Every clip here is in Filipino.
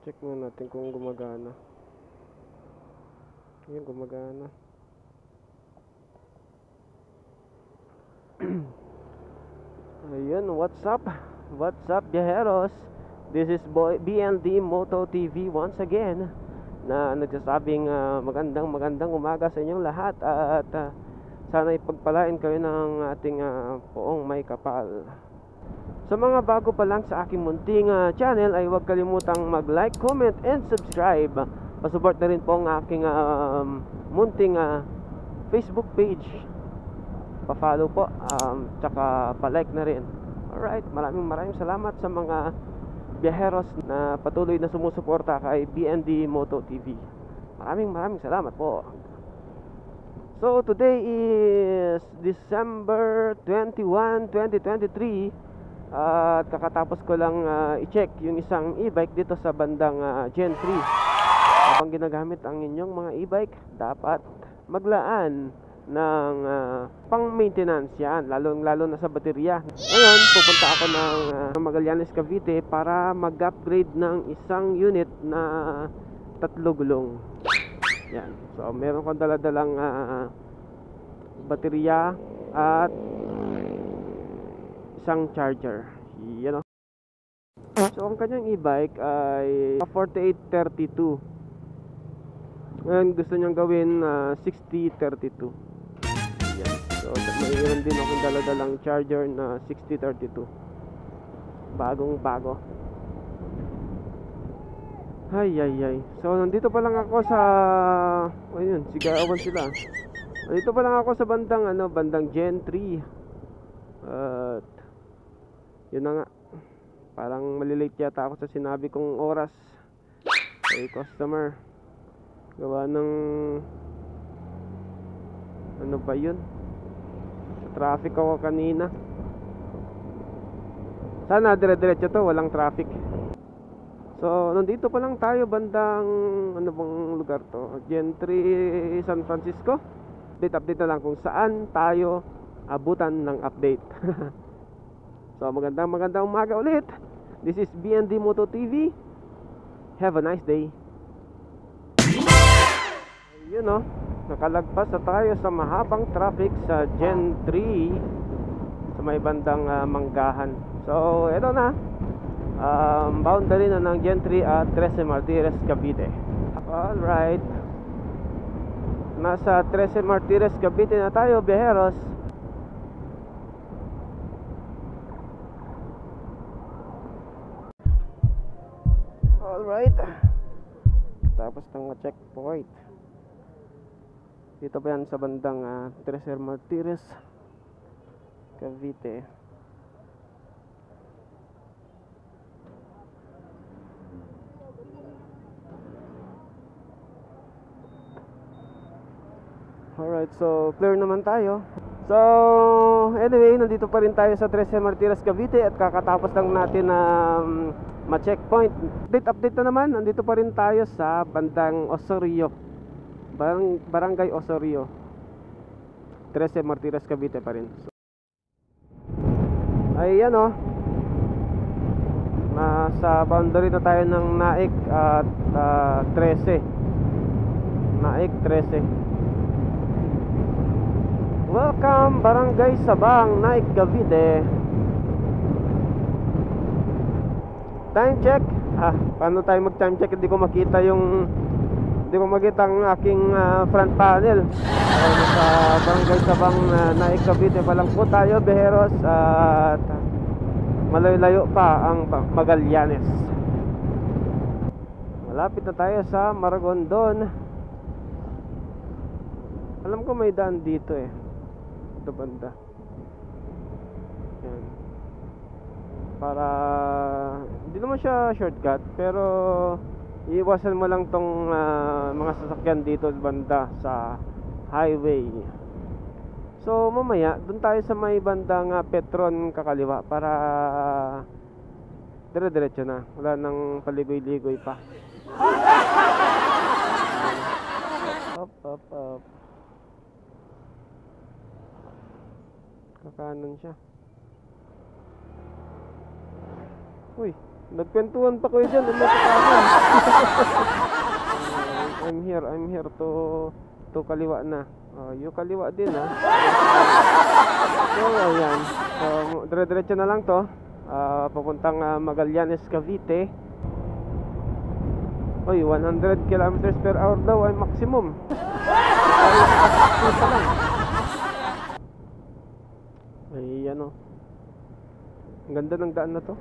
Check muna natin kung gumagana. Ayun, gumagana. Ayun, what's up? What's up, viajeros? This is boy BND Moto TV once again na nagsasabing magandang umaga sa inyong lahat at sana ipagpalain kayo ng ating poong may kapal. Sa mga bago pa lang sa aking munting channel ay huwag kalimutang mag-like, comment, and subscribe. Pasupport na rin po ang aking munting Facebook page. Pa-follow po, tsaka pa-like na rin. Alright, maraming salamat sa mga biyaheros na patuloy na sumusuporta kay BND Moto TV. Maraming salamat po. So today is December 21, 2023. At kakatapos ko lang i-check yung isang e-bike dito sa bandang Gen 3. Habang ginagamit ang inyong mga e-bike, dapat maglaan ng pang-maintenance yan, lalo na sa baterya. Ngayon, pupunta ako ng Magallanes, Cavite para mag-upgrade ng isang unit na 3 gulong. Yan. So, meron kong dala-dalang baterya at isang charger. Yan o. So ang kanyang e-bike ay 4832. Ngayon gusto niyang gawin 6032. Yan. So mayroon din akong dala-dalang charger na 6032. Bagong bago. Ay. So nandito pa lang ako sa ayun, sigawan sila. Nandito pa lang ako sa bandang Gen 3. At yun na nga, parang malilate yata ako sa sinabi kong oras kay customer. Gawa ng ano ba yun, sa traffic ako kanina. Sana dire-diretso to, walang traffic. So nandito pa lang tayo bandang ano bang lugar to, Gen 3 San Francisco. Update na lang kung saan tayo abutan ng update. So magandang umaga ulit. This is BND Moto TV. Have a nice day. Ayun o, nakalagpas na tayo sa mahabang traffic sa Gen 3 sa may bandang Manggahan. So eto na, boundary na ng Gen 3 at Trece Martires, Cavite. Alright, nasa Trece Martires, Cavite na tayo, biyaheros. Alright, tapos ng checkpoint. Dito pa yan sa bandang Trece Martires, Cavite. Alright, so clear naman tayo. So anyway, nandito pa rin tayo sa Trece Martires, Cavite at kakatapos lang natin ma-checkpoint. Update na naman, nandito pa rin tayo sa bandang Osorio, Barangay Osorio, Trece Martires, Cavite pa rin. So, ayan o, nasa boundary na tayo ng Naik at Trece. Naik, Trece. Welcome Barangay Sabang, Naik, Cavite. Time check. Paano tayo mag time check? Hindi ko makita ang aking front panel. Nasa Barangay Sabang, Naik, Cavite pa lang po tayo, biyaheros. At malayo pa ang Magallanes. Malapit na tayo sa Maragondon. Alam ko may daan dito eh, ito banda. Yan. Para hindi naman siya shortcut, pero iiwasan mo lang tong mga sasakyan dito banda sa highway. So mamaya dun tayo sa may bandang Petron kakaliwa para dire-diretso na, wala nang paligoy-ligoy pa. Up. Kakanan siya. Uy, nagkwentuhan pa kayo dyan. Ano pa I'm here to kaliwa na. Yung kaliwa din ha. So, ayan. So, dire-diretso na lang to. Papuntang Magallanes, Cavite. Uy, 100 kilometers per hour daw ay maximum. Pa lang. Ay, ano. Ang ganda ng daan na to.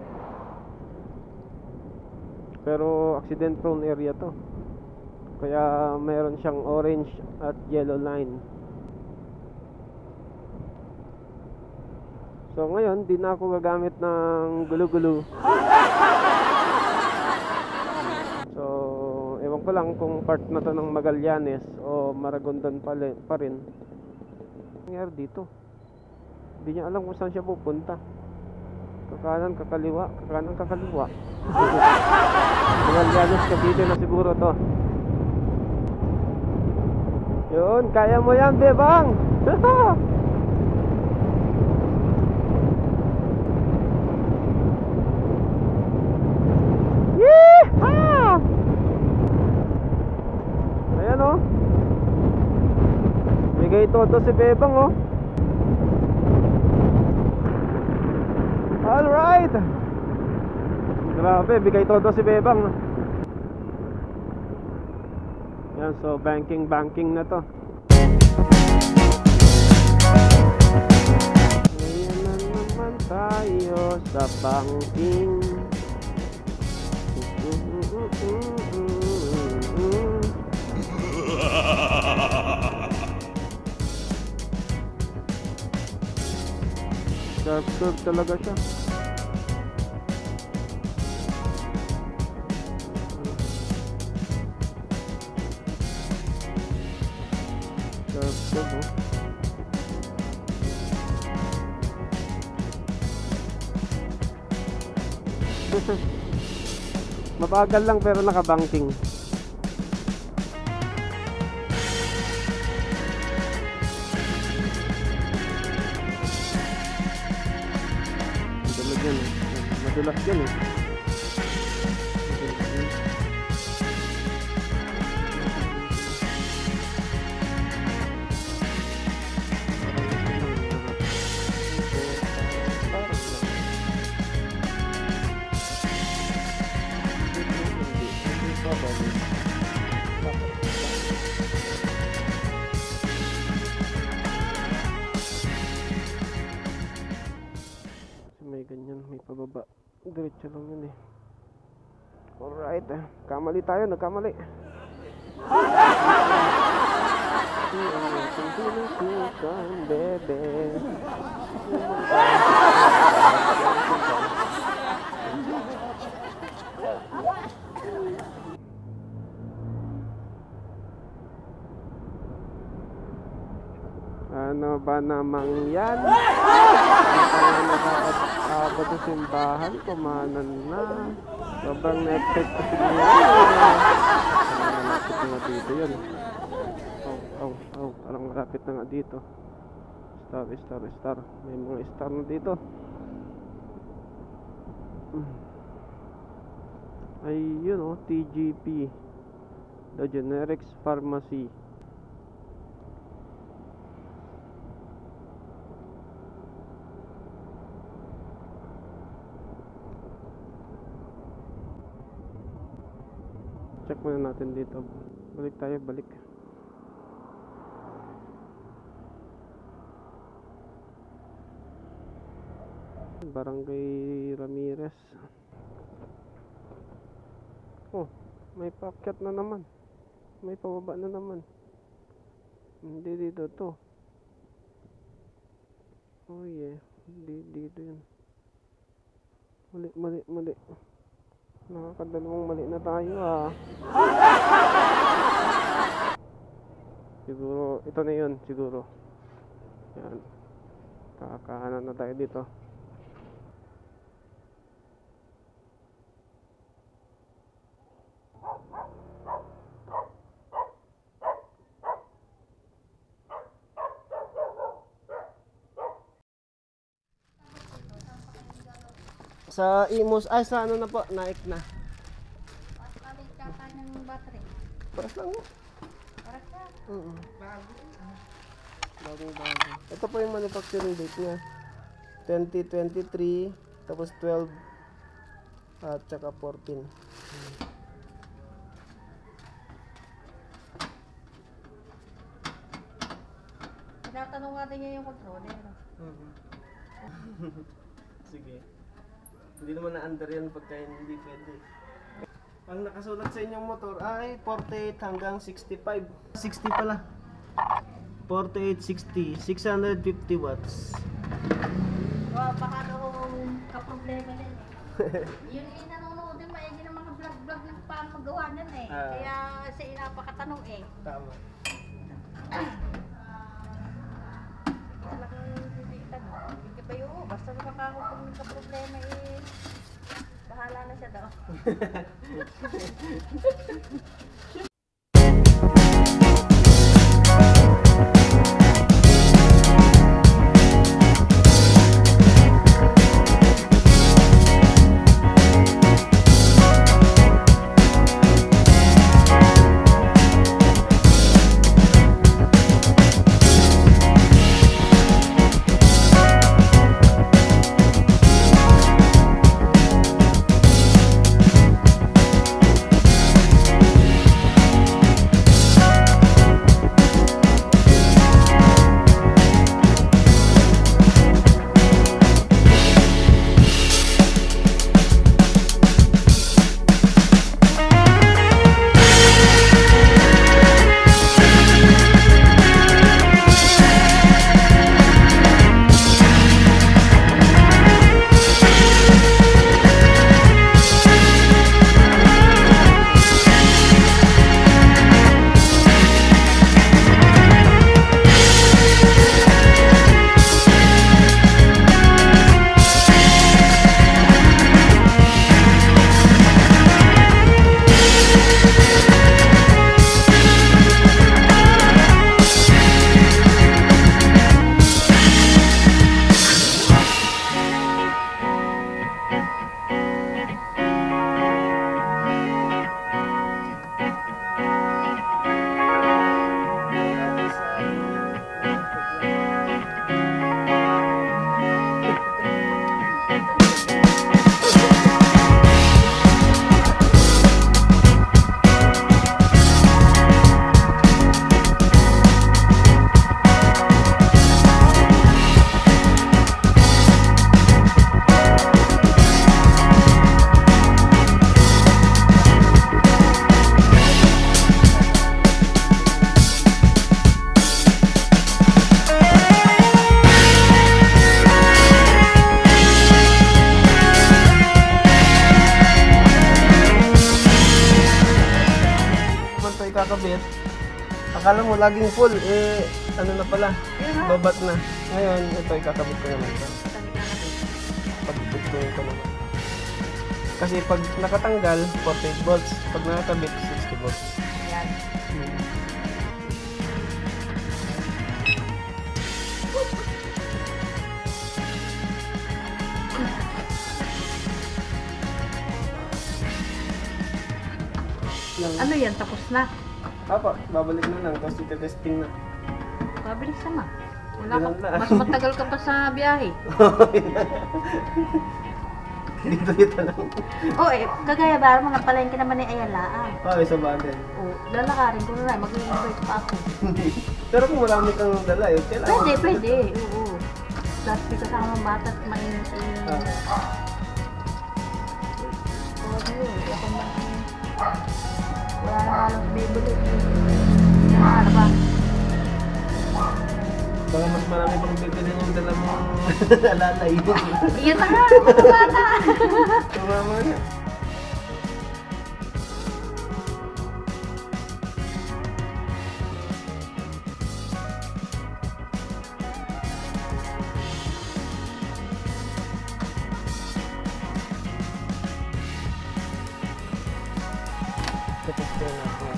Pero accident prone area to. Kaya mayroon siyang orange at yellow line. So ngayon, di na ako gagamit ng gulo-gulo. So, ewan ko lang kung part na to ng Magallanes o Maragondon pa rin. Nangyari dito. Hindi niya alam kung saan siya pupunta. Kakanan, kakaliwa, kakanan, kakaliwa. Magallanes, Cavite na siguro to. Yun, kaya mo yan, bebang! Yeehaw! Ayan o. Bigay todo si bebang o. Alright! Grabe, bigay todo si bebang. Yan, so banking na to. Ngayon na naman tayo sa banking. Sharp talaga siya. Mabagal lang pero nakabanking. Madulas yan eh. Madulas yan eh. May ganyan, may pababa. Diretso lang yun eh. Alright, kamali tayo, nagkamali. Bebe. Ano ba namang yan? Nakakabot sa simbahan, kumanan na. Sobrang na-expect kasi niya. Malapit na nga dito yun. Parang malapit na nga dito. Star. May mga star na dito. Ayun o, TGP. The Generics Pharmacy. Check muna natin dito. Balik tayo, balik. Barangay Ramirez. Oh, may paakyat na naman. May pababa na naman. Hindi dito to. Oh yeah, hindi dito yun. Mali. Nakakadalawang mali na tayo ah. Siguro, ito na yun siguro. Yan. Kakahanan na tayo dito. Sa Imus, ay sa ano na po, Naik na. Palit ka pa ng battery. Paras lang mo. Para sa Bagong-bago. Ito po yung manufacturing date niya. 2023, tapos 12, at saka 14. tinatanong natin niya yung controller. Sige. Hindi naman na-under yan pagka hindi pwede. Ang nakasulat sa inyong motor ay 48 hanggang 65. 60 pala. 48, 60, 650 watts. Baka noong kaproblema din eh. Yun yung nanonood din, maigi ng mga vlog-vlog ng paano magawa nun eh. Kaya siya napakatanong eh. Tama. Talagang hindi tanong. Hindi ba yun? Basta nakakakupag ng kaproblema eh. Bahala na siya daw. Kakabit, akala mo laging full, eh ano na pala, babat na. Ngayon, ito ikakabit ko naman ito. Pagpipituin ko naman. Kasi pag nakatanggal, 48 volts. Pag nakakabit, 60 volts. Yan. Ano yan? Tapos na? Apa, babalik na lang, tapos iti-testing na. Pabilis naman. Wala Ganun ka, lang. mas matagal ka pa sa biyahe. Dito lang. Oo eh, kagaya ba, mga palengke naman ni Ayala. Okay, sa bagay. Oo, lalakarin ko na, mag-i-invite pa ako. Pero kung marami kang dala, eh, kailangan. Pwede, oo. Last week kasama ng bata at mainit-init. Oo, yun, ako na. Wala na halos bibili. Ano ba? Baka mas marami pang bibili yung dala mong alalay. Iyan na nga, mga bata. Tumama na. Tapos ko na ako.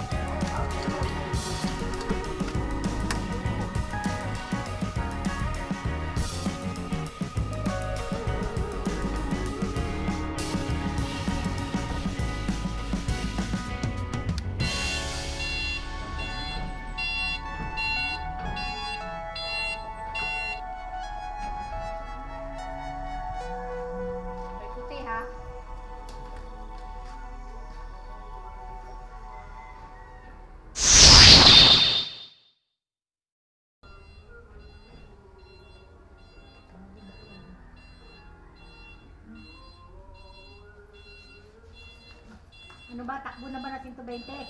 Ano ba, takbo na ba na 120?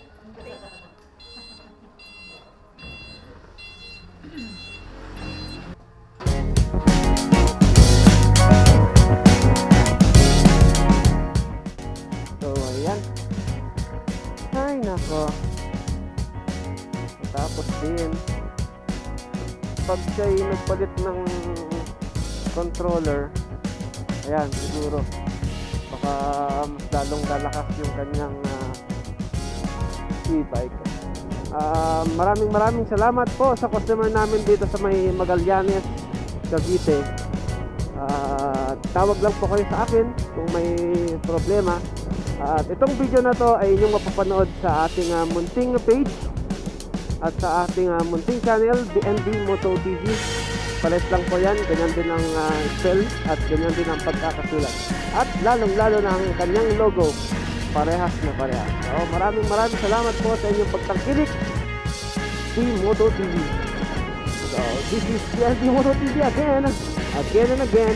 So, ayan. Ay, nako. Tapos din, pag siya'y nagpalit ng controller, ayan, siguro, baka mas lalong lalakas yung kanyang e-bike. Maraming salamat po sa customer namin dito sa may Magallanes, Cavite. Tawag lang po kayo sa akin kung may problema. At itong video na to ay inyong mapapanood sa ating munting page at sa ating munting channel, BND Moto TV. Pares lang po yan, ganyan din ang spell at ganyan din ang pagkakasulat. At lalong-lalo na ang kanyang logo, parehas na parehas. So, maraming salamat po sa inyong pagtangkilik si Moto TV. So, this is BND Moto TV again and again.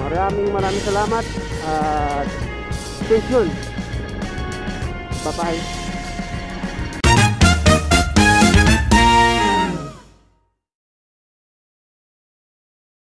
Maraming salamat at stay tuned. Bye-bye.